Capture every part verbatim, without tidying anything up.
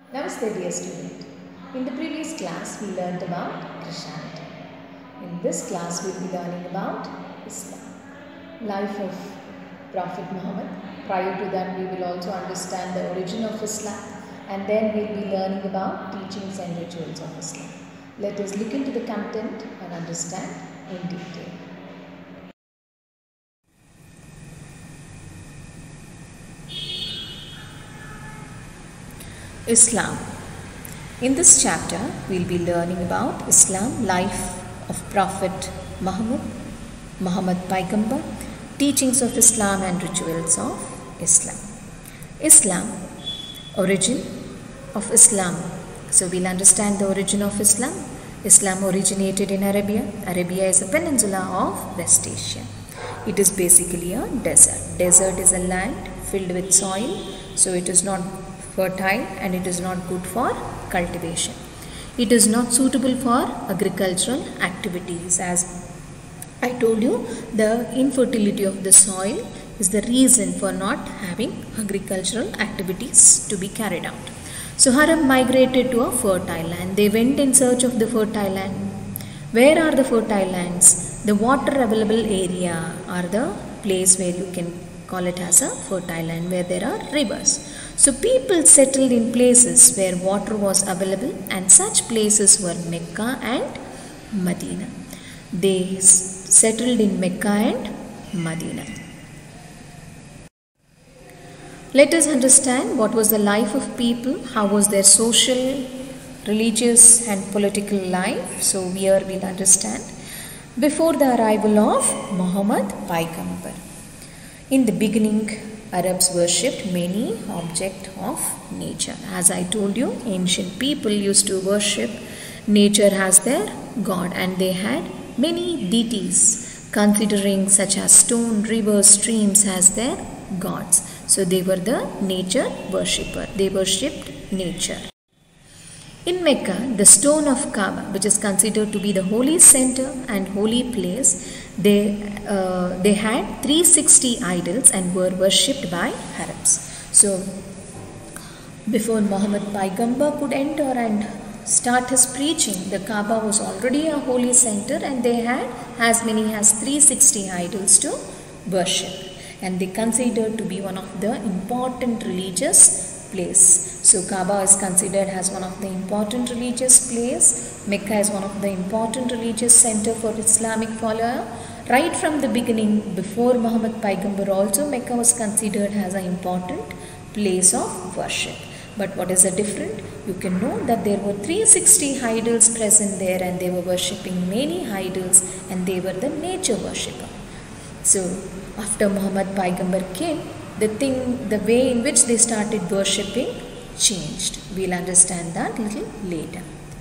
Namaste dear student. In the previous class we learned about Christianity. In this class we will be learning about Islam. Life of Prophet Muhammad. Prior to that we will also understand the origin of Islam and then we will be learning about teachings and rituals of Islam. Let us look into the content and understand in detail. Islam. In this chapter, we will be learning about Islam, life of Prophet Muhammad, Muhammad Paigambar, teachings of Islam and rituals of Islam. Islam, origin of Islam. So we will understand the origin of Islam. Islam originated in Arabia. Arabia is a peninsula of West Asia. It is basically a desert. Desert is a land filled with soil, so it is not fertile and it is not good for cultivation. It is not suitable for agricultural activities. As I told you, the infertility of the soil is the reason for not having agricultural activities to be carried out. So Arab migrated to a fertile land. They went in search of the fertile land. Where are the fertile lands? The water available area are the place where you can call it as a fertile land, where there are rivers. So people settled in places where water was available, and such places were Mecca and Medina. They settled in Mecca and Medina. Let us understand what was the life of people, how was their social, religious and political life. So here we will understand. Before the arrival of Muhammad Paigambar. In the beginning, Arabs worshipped many objects of nature. As I told you, ancient people used to worship nature as their god, and they had many deities, considering such as stone, rivers, streams as their gods. So they were the nature worshipper. They worshipped nature. In Mecca, the stone of Kaaba, which is considered to be the holy center and holy place, they, uh, they had three hundred sixty idols and were worshipped by Arabs. So, before Muhammad Paigambar could enter and start his preaching, the Kaaba was already a holy center and they had as many as three hundred sixty idols to worship. And they considered to be one of the important religious place. So Kaaba is considered as one of the important religious place. Mecca is one of the important religious center for Islamic follower. Right from the beginning, before Muhammad Paigambar also, Mecca was considered as an important place of worship. But what is the difference? You can know that there were three hundred sixty idols present there and they were worshipping many idols and they were the nature worshipper. So after Muhammad Paigambar came, the thing, the way in which they started worshipping changed. We'll understand that little later.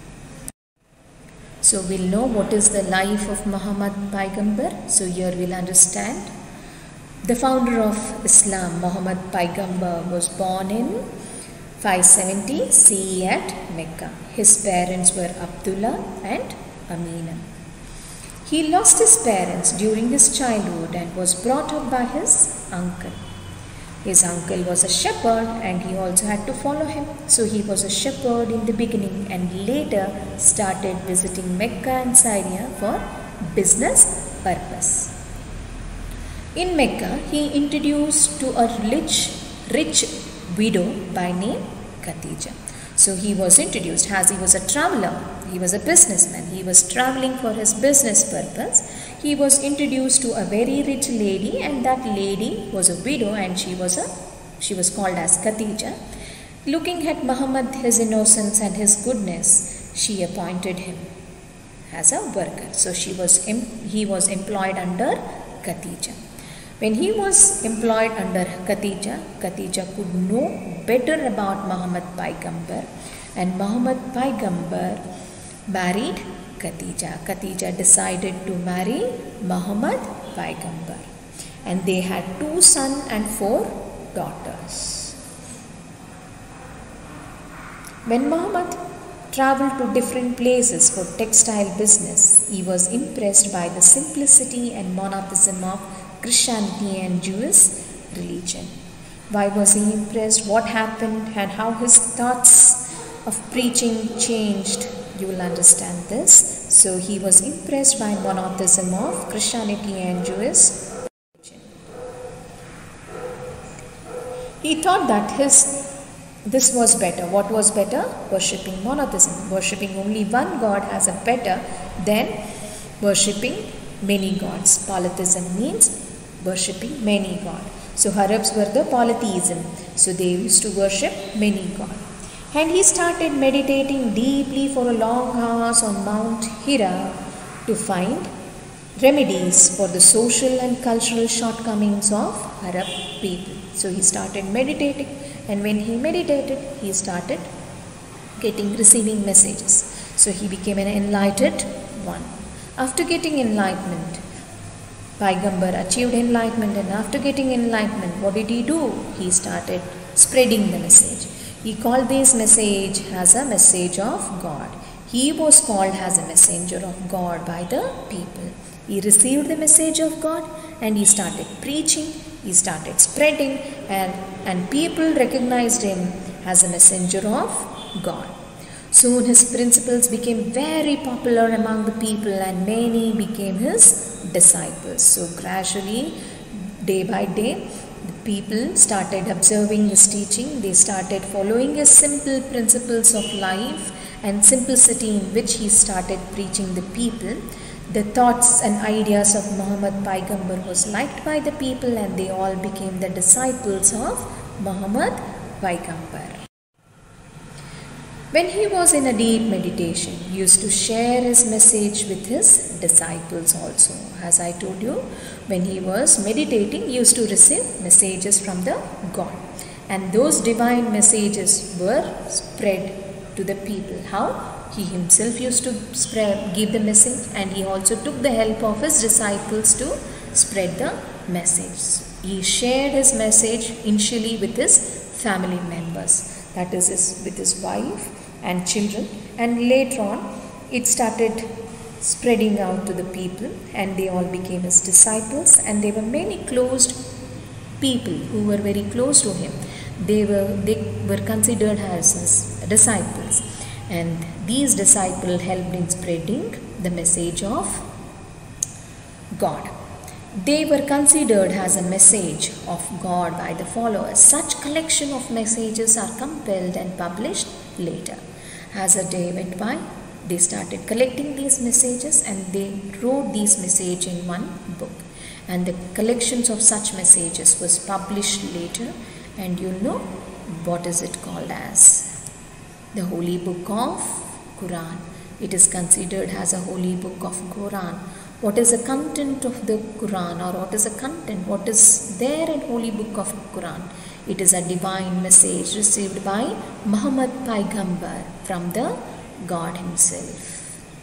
So we'll know what is the life of Muhammad Paigambar. So here we'll understand. The founder of Islam, Muhammad Paigambar, was born in five seventy C E at Mecca. His parents were Abdullah and Amina. He lost his parents during his childhood and was brought up by his uncle. His uncle was a shepherd and he also had to follow him. So he was a shepherd in the beginning and later started visiting Mecca and Syria for business purpose. In Mecca, he introduced to a rich, rich widow by name Khadija. So he was introduced as he was a traveler. He was a businessman. He was traveling for his business purpose. He was introduced to a very rich lady, and that lady was a widow and she was a she was called as Khadija. Looking at Muhammad, his innocence and his goodness, she appointed him as a worker. So she was he was employed under Khadija. When he was employed under Khadija, Khadija could know better about Muhammad Paigambar, and Muhammad Paigambar married Khadija. Khadija decided to marry Muhammad Paigambar, and they had two sons and four daughters. When Muhammad traveled to different places for textile business, he was impressed by the simplicity and monotheism of Christianity and Jewish religion. Why was he impressed? What happened and how his thoughts of preaching changed. You will understand this. So he was impressed by monotheism of Christianity and Jewish religion. He thought that his this was better. What was better? Worshipping monotheism. Worshipping only one God as a better than worshipping many gods. Polytheism means worshipping many gods. So Arabs were the polytheism. So they used to worship many gods. And he started meditating deeply for a long hours on Mount Hira to find remedies for the social and cultural shortcomings of Arab people. So he started meditating, and when he meditated, he started getting receiving messages. So he became an enlightened one. After getting enlightenment, Paigambar achieved enlightenment, and after getting enlightenment, what did he do? He started spreading the message. He called this message as a message of God. He was called as a messenger of God by the people. He received the message of God and he started preaching, he started spreading, and, and people recognized him as a messenger of God. Soon his principles became very popular among the people and many became his disciples. So gradually, day by day, the people started observing his teaching. They started following his simple principles of life and simplicity in which he started preaching the people. The thoughts and ideas of Muhammad Paigambar was liked by the people and they all became the disciples of Muhammad Paigambar. When he was in a deep meditation, he used to share his message with his disciples also. As I told you, when he was meditating, he used to receive messages from the God. And those divine messages were spread to the people. How? He himself used to spread, give the message, and he also took the help of his disciples to spread the message. He shared his message initially with his family members, that is his, with his wife and children, and later on it started spreading out to the people and they all became his disciples, and there were many closed people who were very close to him. They were, they were considered as his disciples, and these disciples helped in spreading the message of God. They were considered as a message of God by the followers. Such collection of messages are compiled and published later. As a day went by, they started collecting these messages and they wrote these messages in one book. And the collections of such messages was published later, and you know what is it called as? The Holy Book of Quran. It is considered as a Holy Book of Quran. What is the content of the Quran, or what is the content, what is there in Holy Book of Quran? It is a divine message received by Muhammad Paigambar from the God himself.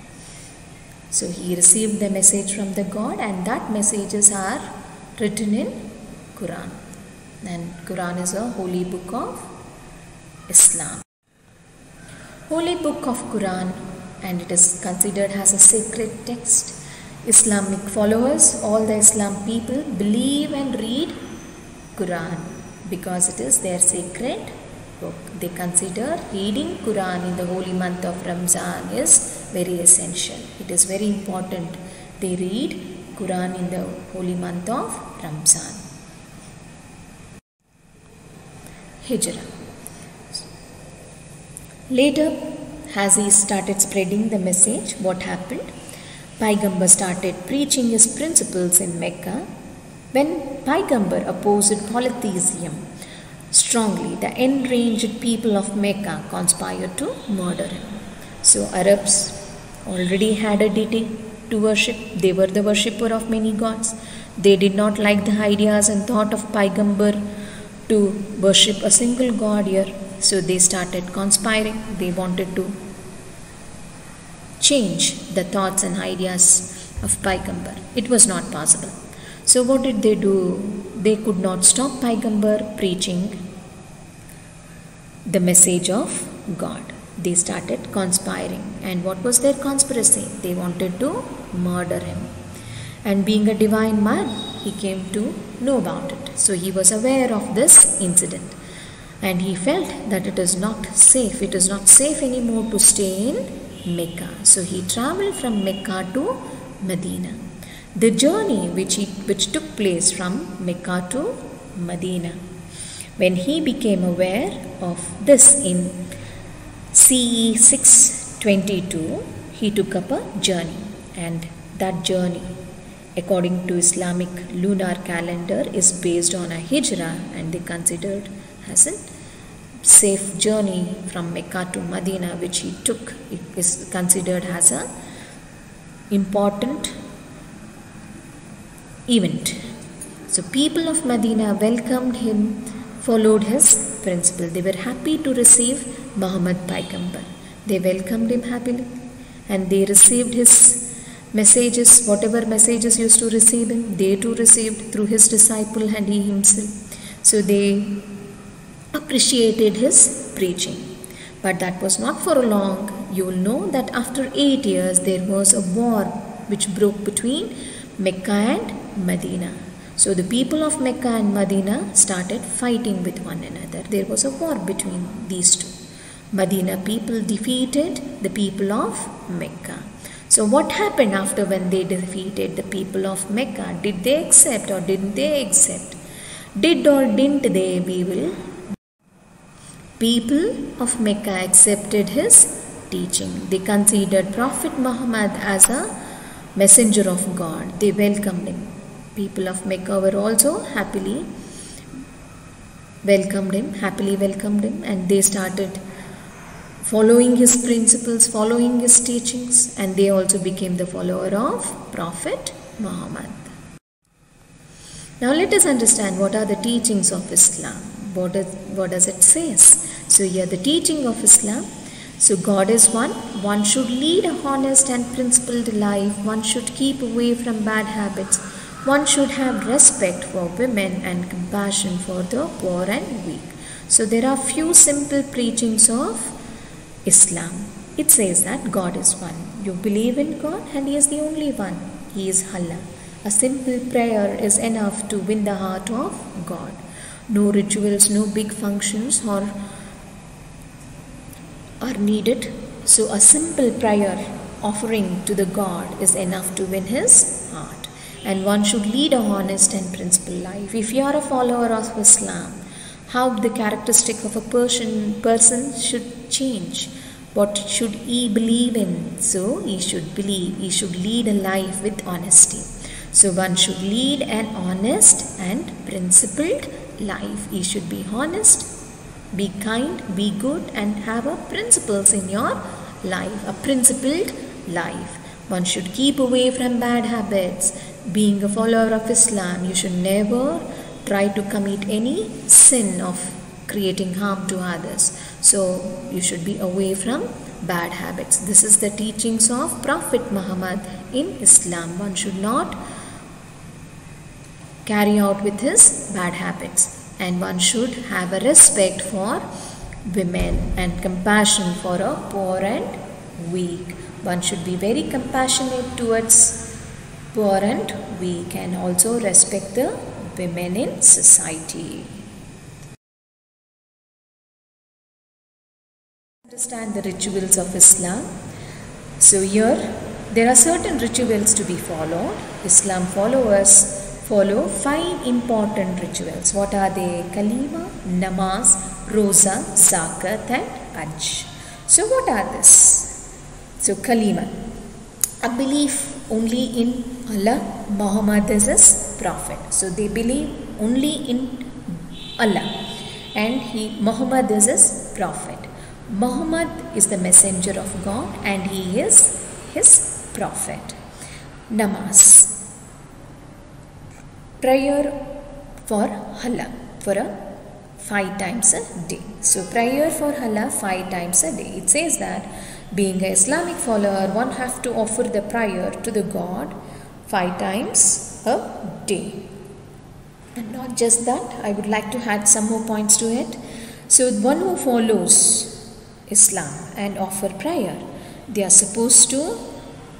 So he received the message from the God, and that messages are written in Quran. And Quran is a holy book of Islam. Holy Book of Quran, and it is considered as a sacred text. Islamic followers, all the Islam people believe and read Quran because it is their sacred book. They consider reading Quran in the holy month of Ramzan is very essential. It is very important. They read Quran in the holy month of Ramzan. Hijrah. Later, as he started spreading the message, what happened? Paigambar started preaching his principles in Mecca. When Paigambar opposed polytheism strongly, the enraged people of Mecca conspired to murder him. So Arabs already had a deity to worship. They were the worshipper of many gods. They did not like the ideas and thought of Paigambar to worship a single god here. So they started conspiring. They wanted to change the thoughts and ideas of Paigambar. It was not possible. So what did they do? They could not stop Paigambar preaching the message of God. They started conspiring. And what was their conspiracy? They wanted to murder him. And being a divine man, he came to know about it. So he was aware of this incident. And he felt that it is not safe, it is not safe anymore to stay in Mecca. So he traveled from Mecca to Medina. The journey which, he, which took place from Mecca to Medina. When he became aware of this in C E six twenty-two, he took up a journey. And that journey, according to Islamic lunar calendar, is based on a hijrah, and they considered as a safe journey from Mecca to Medina, which he took. It is considered as a important event. So people of Medina welcomed him, followed his principle. They were happy to receive Muhammad Paigambar. They welcomed him happily, and they received his messages, whatever messages used to receive him, they too received through his disciple and he himself. So they appreciated his preaching. But that was not for long. You will know that after eight years there was a war which broke between Mecca and Medina. So the people of Mecca and Medina started fighting with one another. There was a war between these two. Medina people defeated the people of Mecca. So what happened after when they defeated the people of Mecca? Did they accept or didn't they accept? Did or didn't they? We will. People of Mecca accepted his teaching. They considered Prophet Muhammad as a messenger of God. They welcomed him. People of Mecca were also happily welcomed him, happily welcomed him, and they started following his principles, following his teachings, and they also became the follower of Prophet Muhammad. Now let us understand what are the teachings of Islam. What, is, what does it say? So here the teaching of Islam. So God is one. One should lead a honest and principled life. One should keep away from bad habits. One should have respect for women and compassion for the poor and weak. So there are few simple preachings of Islam. It says that God is one. You believe in God and He is the only one. He is Allah. A simple prayer is enough to win the heart of God. No rituals, no big functions or are needed. So a simple prayer offering to the God is enough to win His heart. And one should lead a honest and principled life. If you are a follower of Islam, how the characteristic of a person, person should change. What should he believe in? So he should believe, he should lead a life with honesty. So one should lead an honest and principled life. He should be honest, be kind, be good, and have a principles in your life, a principled life. One should keep away from bad habits. Being a follower of Islam, you should never try to commit any sin of creating harm to others. So you should be away from bad habits. This is the teachings of Prophet Muhammad in Islam. One should not carry out with his bad habits, and one should have a respect for women and compassion for a poor and weak. One should be very compassionate towards poor and weak, and also respect the women in society. Understand the rituals of Islam. So here there are certain rituals to be followed. Islam followers follow five important rituals. What are they? Kalima, Namaz, Roza, Zakat and Hajj. So what are this? So Kalima, a belief only in Allah, Muhammad is his prophet. So they believe only in Allah and he, Muhammad is his prophet. Muhammad is the messenger of God and he is his prophet. Namaz, prayer for Allah for a five times a day. So prayer for Allah five times a day. It says that being an Islamic follower, one have to offer the prayer to the God five times a day. And not just that, I would like to add some more points to it. So one who follows Islam and offer prayer, they are supposed to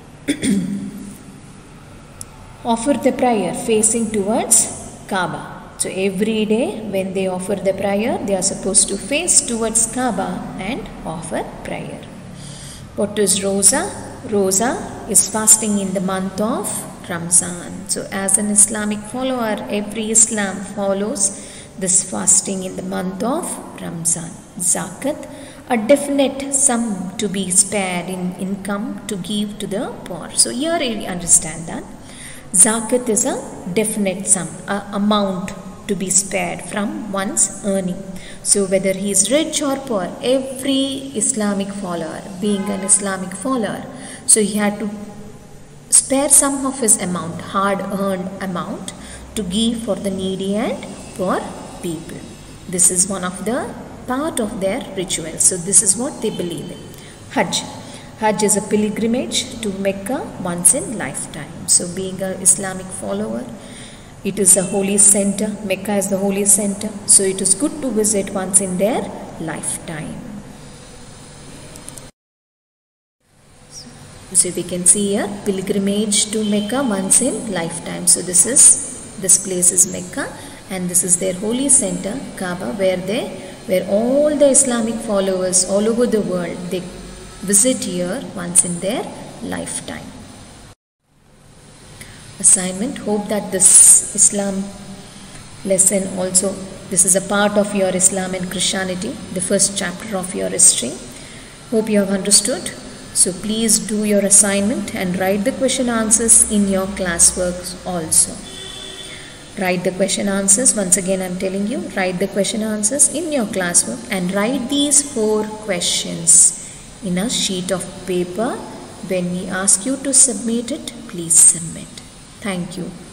offer the prayer facing towards Kaaba. So every day when they offer the prayer, they are supposed to face towards Kaaba and offer prayer. What is Roza? Roza is fasting in the month of Ramzan. So as an Islamic follower, every Islam follows this fasting in the month of Ramzan. Zakat, a definite sum to be spared in income to give to the poor. So here we understand that Zakat is a definite sum, a amount to be spared from one's earning. So whether he is rich or poor, every Islamic follower, being an Islamic follower, so he had to spare some of his amount, hard earned amount, to give for the needy and poor people. This is one of the part of their ritual. So this is what they believe in. Hajj. Hajj is a pilgrimage to Mecca once in lifetime. So being an Islamic follower, it is a holy center. Mecca is the holy center. So it is good to visit once in their lifetime. So we can see here, pilgrimage to Mecca once in lifetime. So this is, this place is Mecca, and this is their holy center, Kaaba, where they, where all the Islamic followers all over the world, they visit here once in their lifetime. Assignment. Hope that this Islam lesson also, this is a part of your Islam and Christianity, the first chapter of your history. Hope you have understood. So please do your assignment and write the question answers in your classwork also. Write the question answers. Once again I am telling you, write the question answers in your classwork and write these four questions in a sheet of paper. When we ask you to submit it, please submit. Thank you.